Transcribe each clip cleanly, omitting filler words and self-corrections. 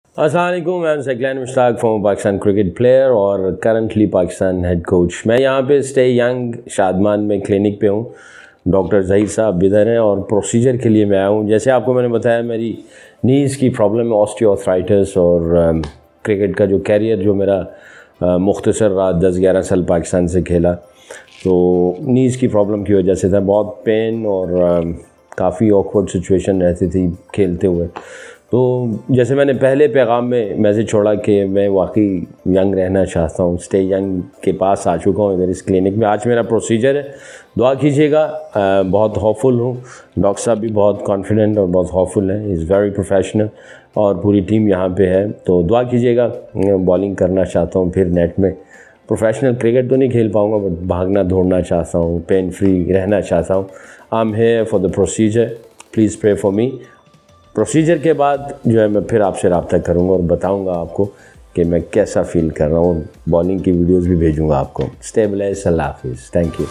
अस्सलाम वालेकुम, मैं Saqlain Mushtaq former Pakistan cricket player और करंटली पाकिस्तान हेड कोच। मैं यहाँ पे स्टे यंग शादमान में क्लिनिक पे हूँ। डॉक्टर ज़हीर साहब इधर हैं और प्रोसीजर के लिए मैं आया हूँ। जैसे आपको मैंने बताया, मेरी नीज़ की प्रॉब्लम है, ऑस्टियो आर्थराइटिस, और क्रिकेट का जो कैरियर जो मेरा मुख्तसर रहा, 10-11 साल पाकिस्तान से खेला, तो नीज़ की प्रॉब्लम की वजह से था बहुत पेन और काफ़ी ऑकवर्ड सिचुएशन रहती थी खेलते हुए। तो जैसे मैंने पहले पैगाम में मैसेज छोड़ा कि मैं वाकई यंग रहना चाहता हूँ, स्टे यंग के पास आ चुका हूँ इधर इस क्लिनिक में। आज मेरा प्रोसीजर है, दुआ कीजिएगा। बहुत होपफुल हूँ, डॉक्टर साहब भी बहुत कॉन्फिडेंट और बहुत होपफुल है, इज़ वेरी प्रोफेशनल, और पूरी टीम यहाँ पे है, तो दुआ कीजिएगा। बॉलिंग करना चाहता हूँ फिर नेट में। प्रोफेशनल क्रिकेट तो नहीं खेल पाऊँगा, बट भागना दौड़ना चाहता हूँ, पेन फ्री रहना चाहता हूँ। I am here for the procedure, please pray for me. Procedure के बाद जो है मैं फिर आपसे रब्ता करूँगा और बताऊँगा आपको कि मैं कैसा फ़ील कर रहा हूँ। बॉलिंग की वीडियोस भी भेजूँगा आपको। स्टे ब्लेस्ड, अल्लाह हाफिज़, thank you.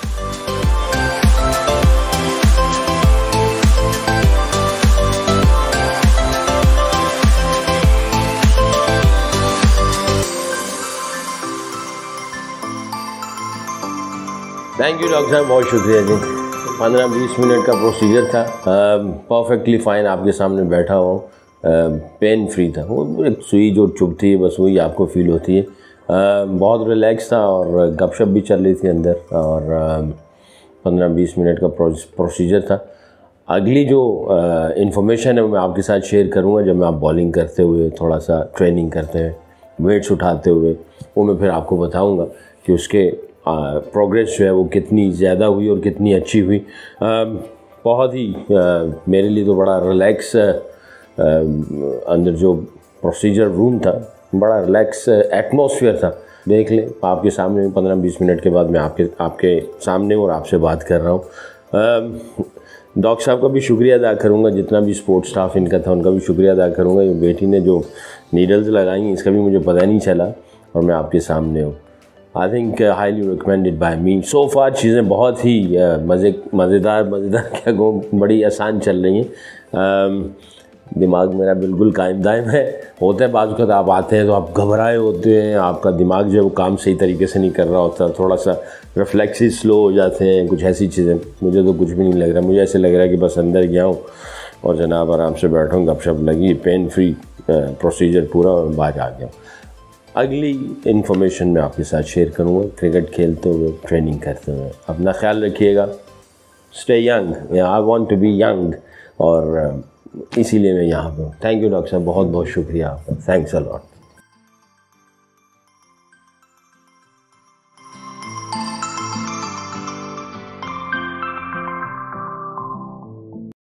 Thank you doctor साहब, बहुत शुक्रिया जी। 15-20 मिनट का प्रोसीजर था, परफेक्टली फ़ाइन आपके सामने बैठा हूँ, पेन फ्री था। वो एक सुई जो चुभती है बस वही आपको फ़ील होती है। बहुत रिलैक्स था और गपशप भी चल रही थी अंदर, और 15-20 मिनट का प्रोसीजर था। अगली जो इन्फॉर्मेशन है वो मैं आपके साथ शेयर करूँगा जब मैं आप बॉलिंग करते हुए, थोड़ा सा ट्रेनिंग करते हैं, वेट्स उठाते हुए, वो मैं फिर आपको बताऊँगा कि उसके प्रोग्रेस जो है वो कितनी ज़्यादा हुई और कितनी अच्छी हुई। बहुत ही मेरे लिए तो बड़ा रिलैक्स अंदर जो प्रोसीजर रूम था, बड़ा रिलैक्स एटमॉस्फेयर था। देख लें आपके सामने 15-20 मिनट के बाद मैं आपके सामने और आपसे बात कर रहा हूँ। डॉक्टर साहब का भी शुक्रिया अदा करूँगा, जितना भी सपोर्ट स्टाफ इनका था उनका भी शुक्रिया अदा करूँगा। ये बेटी ने जो नीडल्स लगाई इसका भी मुझे पता नहीं चला और मैं आपके सामने हूँ। I think highly recommended by me. So far चीज़ें बहुत ही मज़ेदार क्या कहूँ, बड़ी आसान चल रही हैं। दिमाग मेरा बिल्कुल कायम दायम है। होता है बाज़ वक़्त आप आते हैं तो आप घबराए होते हैं, आपका दिमाग जो है वो काम सही तरीके से नहीं कर रहा होता, थोड़ा सा रिफ्लेक्सेस स्लो हो जाते हैं, कुछ ऐसी चीज़ें। मुझे तो कुछ भी नहीं लग रहा, मुझे ऐसे लग रहा है कि बस अंदर गया हूँ और जनाब आराम से बैठा हूँ, गपशप लगी, पेन फ्री प्रोसीजर पूरा, और बाहर आ गया। अगली इन्फॉर्मेशन मैं आपके साथ शेयर करूँगा क्रिकेट खेलते हुए, ट्रेनिंग करते हुए। अपना ख्याल रखिएगा, stay young, I want to be young, और इसीलिए मैं यहाँ पर हूँ। थैंक यू डॉक्टर साहब, बहुत बहुत शुक्रिया आपका, थैंक्स अ लॉट।